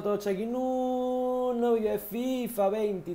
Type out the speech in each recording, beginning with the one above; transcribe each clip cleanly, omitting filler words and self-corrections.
tots aquí en un nuevo vídeo de FIFA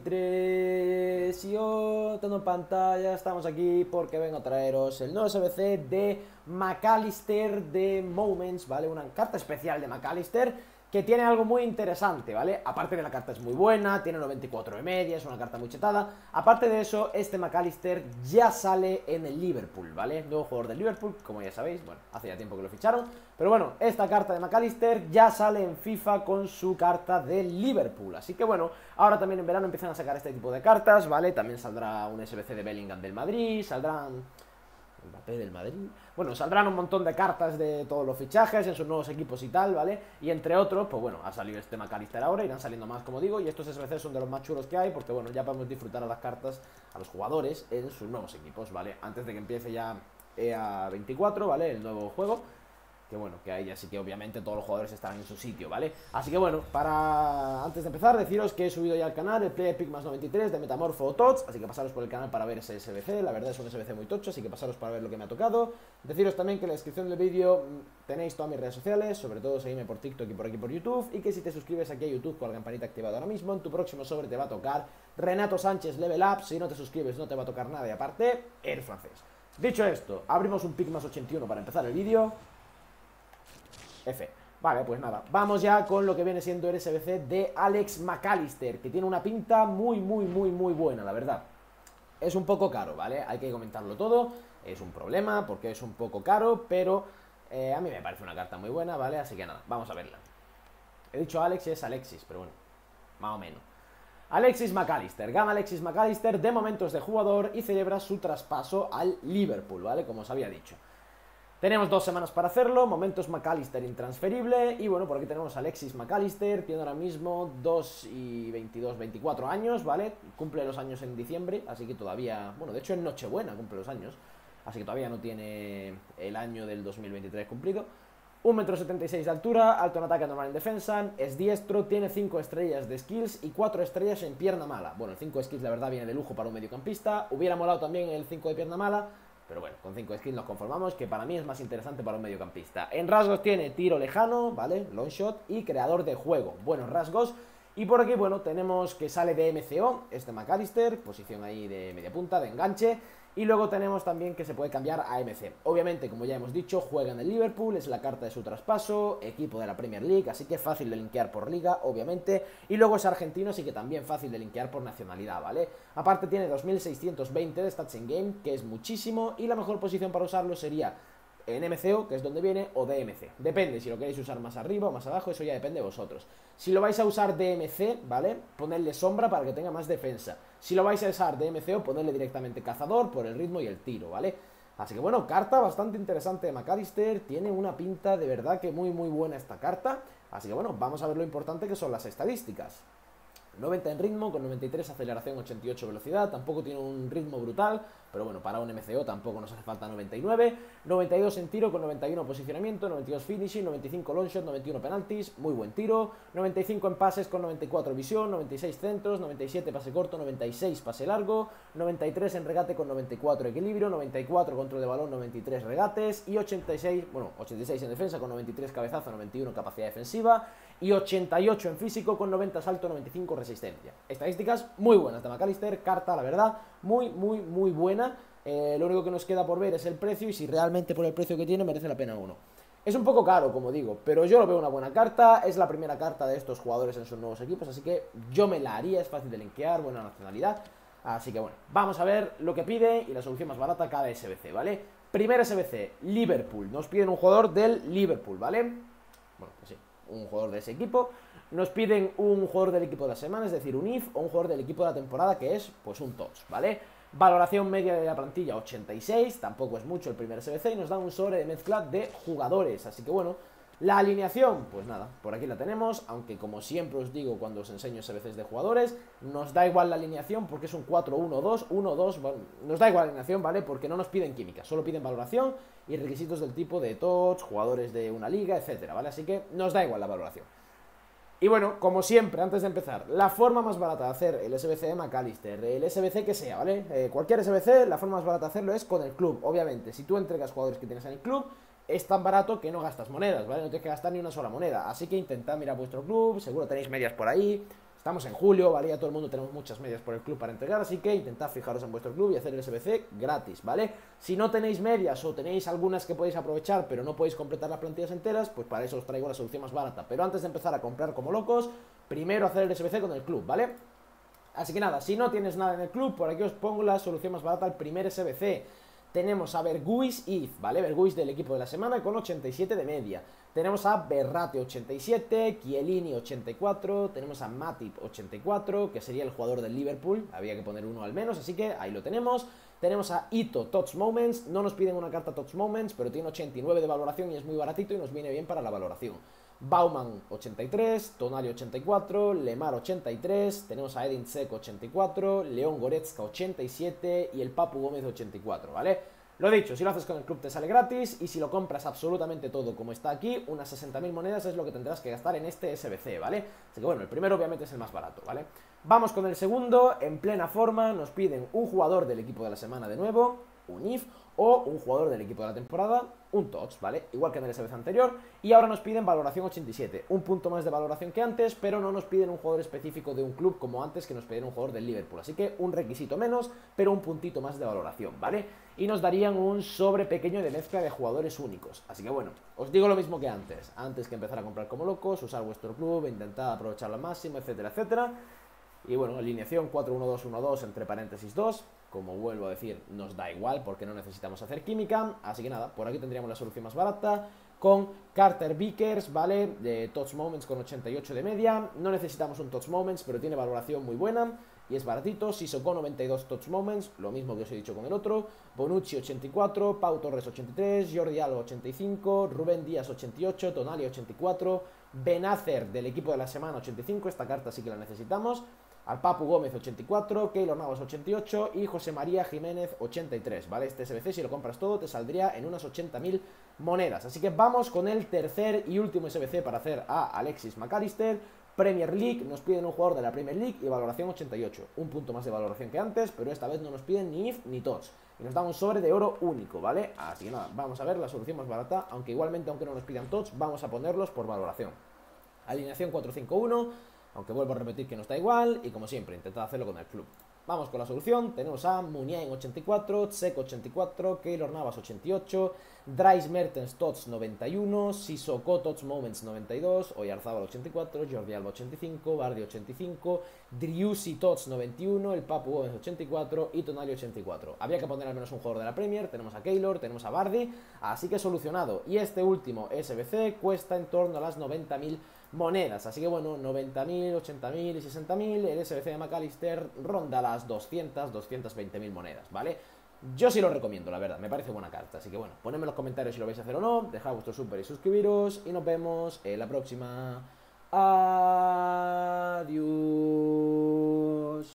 23 y yo, tengo en pantalla, estamos aquí porque vengo a traeros el nuevo SBC de McAllister de Moments, ¿vale? Una carta especial de McAllister que tiene algo muy interesante, ¿vale? Aparte de la carta es muy buena, tiene 94 de media, es una carta muy chetada. Aparte de eso, este McAllister ya sale en el Liverpool, ¿vale? Nuevo jugador del Liverpool, como ya sabéis, bueno, hace ya tiempo que lo ficharon. Pero bueno, esta carta de McAllister ya sale en FIFA con su carta del Liverpool. Así que bueno, ahora también en verano empiezan a sacar este tipo de cartas, ¿vale? También saldrá un SBC de Bellingham del Madrid, saldrán Mbappé del Madrid. Bueno, saldrán un montón de cartas de todos los fichajes en sus nuevos equipos y tal, ¿vale? Y entre otros, pues bueno, ha salido este McAllister ahora, irán saliendo más, como digo, y estos SBCs son de los más chulos que hay, porque bueno, ya podemos disfrutar a las cartas, a los jugadores en sus nuevos equipos, ¿vale? Antes de que empiece ya EA 24, ¿vale? El nuevo juego. Que bueno, que ahí ya sí que obviamente todos los jugadores estarán en su sitio, ¿vale? Así que bueno, antes de empezar, deciros que he subido ya al canal el Player Pick más 93 de Metamorfo Tots, así que pasaros por el canal para ver ese SBC, la verdad es un SBC muy tocho, así que pasaros para ver lo que me ha tocado. Deciros también que en la descripción del vídeo tenéis todas mis redes sociales, sobre todo seguidme por TikTok y por aquí por YouTube, y que si te suscribes aquí a YouTube con la campanita activada ahora mismo, en tu próximo sobre te va a tocar Renato Sánchez Level Up. Si no te suscribes no te va a tocar nada y aparte, eres francés. Dicho esto, abrimos un pick más 81 para empezar el vídeo. F. Vale, pues nada, vamos ya con lo que viene siendo el SBC de Alex McAllister, que tiene una pinta muy buena, la verdad. Es un poco caro, ¿vale? Hay que comentarlo todo, es un problema porque es un poco caro, pero a mí me parece una carta muy buena, ¿vale? Así que nada, vamos a verla. He dicho Alex y es Alexis, pero bueno, más o menos. Alexis McAllister, gana Alexis McAllister de momentos de jugador y celebra su traspaso al Liverpool, ¿vale? Como os había dicho. Tenemos 2 semanas para hacerlo, momentos McAllister intransferible, y bueno, por aquí tenemos a Alexis McAllister, tiene ahora mismo 2 y 22, 24 años, ¿vale? Cumple los años en diciembre, así que todavía, bueno, de hecho en Nochebuena cumple los años, así que todavía no tiene el año del 2023 cumplido. 1,76 m de altura, alto en ataque, normal en defensa, es diestro, tiene 5 estrellas de skills y 4 estrellas en pierna mala. Bueno, el 5 skills la verdad viene de lujo para un mediocampista, hubiera molado también el 5 de pierna mala, pero bueno, con 5 skills nos conformamos, que para mí es más interesante para un mediocampista. En rasgos tiene tiro lejano, ¿vale? Long shot y creador de juego. Buenos rasgos. Y por aquí, bueno, tenemos que sale de MCO, este McAllister, posición ahí de media punta, de enganche. Y luego tenemos también que se puede cambiar a MC. Obviamente, como ya hemos dicho, juega en el Liverpool, es la carta de su traspaso, equipo de la Premier League, así que fácil de linkear por liga, obviamente. Y luego es argentino, así que también fácil de linkear por nacionalidad, ¿vale? Aparte tiene 2620 de stats in game, que es muchísimo, y la mejor posición para usarlo sería en MCO, que es donde viene, o DMC. Depende, si lo queréis usar más arriba o más abajo, eso ya depende de vosotros. Si lo vais a usar DMC, ¿vale? Ponedle sombra para que tenga más defensa. Si lo vais a usar DMCO, ponedle directamente cazador por el ritmo y el tiro, ¿vale? Así que bueno, carta bastante interesante de McAllister. Tiene una pinta de verdad que muy buena esta carta. Así que bueno, vamos a ver lo importante que son las estadísticas. 90 en ritmo, con 93 aceleración, 88 velocidad, tampoco tiene un ritmo brutal, pero bueno, para un MCO tampoco nos hace falta 99, 92 en tiro con 91 posicionamiento, 92 finishing, 95 long shot, 91 penaltis, muy buen tiro, 95 en pases con 94 visión, 96 centros, 97 pase corto, 96 pase largo, 93 en regate con 94 equilibrio, 94 control de balón, 93 regates y 86, bueno, 86 en defensa con 93 cabezazo, 91 capacidad defensiva y 88 en físico con 90 salto, 95 resistencia. Estadísticas muy buenas de McAllister, carta la verdad muy buena. Lo único que nos queda por ver es el precio y si realmente por el precio que tiene merece la pena o no. Es un poco caro, como digo, pero yo lo veo una buena carta. Es la primera carta de estos jugadores en sus nuevos equipos, así que yo me la haría, es fácil de linkear, buena nacionalidad. Así que bueno, vamos a ver lo que pide y la solución más barata cada SBC, ¿vale? Primer SBC, Liverpool. Nos piden un jugador del Liverpool, ¿vale? Bueno, pues sí, un jugador de ese equipo. Nos piden un jugador del equipo de la semana, es decir, un IF, o un jugador del equipo de la temporada, que es, pues, un TOTS, ¿vale? Valoración media de la plantilla 86, tampoco es mucho el primer SBC, y nos dan un sobre de mezcla de jugadores, así que bueno, la alineación, pues nada, por aquí la tenemos, aunque como siempre os digo cuando os enseño SBCs de jugadores, nos da igual la alineación porque es un 4-1-2, 1-2, bueno, nos da igual la alineación, ¿vale? Porque no nos piden química, solo piden valoración y requisitos del tipo de TOTS, jugadores de una liga, etcétera, ¿vale? Así que nos da igual la valoración. Y bueno, como siempre, antes de empezar, la forma más barata de hacer el SBC de McAllister, el SBC que sea, ¿vale? Cualquier SBC, la forma más barata de hacerlo es con el club, obviamente. Si tú entregas jugadores que tienes en el club, es tan barato que no gastas monedas, ¿vale? No tienes que gastar ni una sola moneda. Así que intentad mirar vuestro club, seguro tenéis medias por ahí. Estamos en julio, ¿vale? Ya todo el mundo tenemos muchas medias por el club para entregar, así que intentad fijaros en vuestro club y hacer el SBC gratis, ¿vale? Si no tenéis medias o tenéis algunas que podéis aprovechar, pero no podéis completar las plantillas enteras, pues para eso os traigo la solución más barata. Pero antes de empezar a comprar como locos, primero hacer el SBC con el club, ¿vale? Así que nada, si no tienes nada en el club, por aquí os pongo la solución más barata al primer SBC. Tenemos a Berguis If, ¿vale? Berguis del equipo de la semana con 87 de media. Tenemos a Berrate 87, Chiellini 84, tenemos a Matip 84, que sería el jugador del Liverpool, había que poner uno al menos, así que ahí lo tenemos. Tenemos a Ito Touch Moments, no nos piden una carta Touch Moments, pero tiene 89 de valoración y es muy baratito y nos viene bien para la valoración. Bauman 83, Tonali 84, Lemar 83, tenemos a Edin Dzeko 84, León Goretzka 87 y el Papu Gómez 84, ¿vale? Lo dicho, si lo haces con el club te sale gratis y si lo compras absolutamente todo como está aquí, unas 60.000 monedas es lo que tendrás que gastar en este SBC, ¿vale? Así que bueno, el primero obviamente es el más barato, ¿vale? Vamos con el segundo, en plena forma, nos piden un jugador del equipo de la semana de nuevo, un IF, o un jugador del equipo de la temporada, un touch, ¿vale? Igual que en el SBC anterior, y ahora nos piden valoración 87, un punto más de valoración que antes, pero no nos piden un jugador específico de un club como antes que nos pidieron un jugador del Liverpool, así que un requisito menos, pero un puntito más de valoración, ¿vale? Y nos darían un sobre pequeño de mezcla de jugadores únicos, así que bueno, os digo lo mismo que antes que empezar a comprar como locos, usar vuestro club, intentar aprovecharlo al máximo, etcétera, etcétera. Y bueno, alineación 4-1-2-1-2 entre paréntesis 2. Como vuelvo a decir, nos da igual porque no necesitamos hacer química. Así que nada, por aquí tendríamos la solución más barata con Carter Vickers, ¿vale? De Touch Moments con 88 de media. No necesitamos un Touch Moments, pero tiene valoración muy buena y es baratito. Sissoko 92 Touch Moments, lo mismo que os he dicho con el otro. Bonucci 84, Pau Torres 83, Jordi Alba 85, Rubén Díaz 88, Tonali 84, Benacer del equipo de la semana 85, esta carta sí que la necesitamos. Al Papu Gómez 84, Keylor Navas 88 y José María Jiménez 83, ¿vale? Este SBC si lo compras todo te saldría en unas 80.000 monedas. Así que vamos con el tercer y último SBC para hacer a Alexis McAllister. Premier League, nos piden un jugador de la Premier League y valoración 88, un punto más de valoración que antes, pero esta vez no nos piden ni IF ni TOTS. Y nos dan un sobre de oro único, ¿vale? Así que nada, vamos a ver la solución más barata, aunque igualmente aunque no nos pidan TOTS, vamos a ponerlos por valoración. Alineación 4-5-1, aunque vuelvo a repetir que no está igual, y como siempre, intentad hacerlo con el club. Vamos con la solución, tenemos a Muniain 84, Dzeko 84, Keylor Navas 88, Dries Mertens Tots 91, Sissoko Tots Moments 92, Oyarzabal 84, Jordi Alba 85, Bardi 85, Driussi Tots 91, el Papu Gómez 84 y Tonali 84. Había que poner al menos un jugador de la Premier, tenemos a Keylor, tenemos a Bardi, así que solucionado. Y este último SBC cuesta en torno a las 90.000 monedas, así que bueno, 90.000, 80.000 y 60.000, el SBC de McAllister ronda las 200, 220.000 monedas, ¿vale? Yo sí lo recomiendo, la verdad, me parece buena carta, así que bueno, ponedme en los comentarios si lo vais a hacer o no, dejad vuestro super y suscribiros, y nos vemos en la próxima. Adiós.